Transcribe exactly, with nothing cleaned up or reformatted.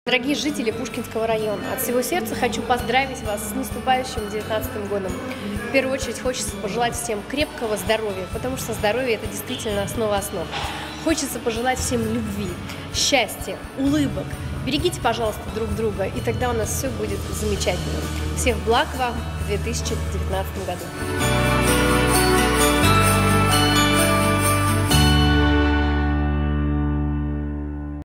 Дорогие жители Пушкинского района, от всего сердца хочу поздравить вас с наступающим девятнадцатым годом. В первую очередь хочется пожелать всем крепкого здоровья, потому что здоровье – это действительно основа основ. Хочется пожелать всем любви, счастья, улыбок. Берегите, пожалуйста, друг друга, и тогда у нас все будет замечательно. Всех благ вам в две тысячи девятнадцатом году!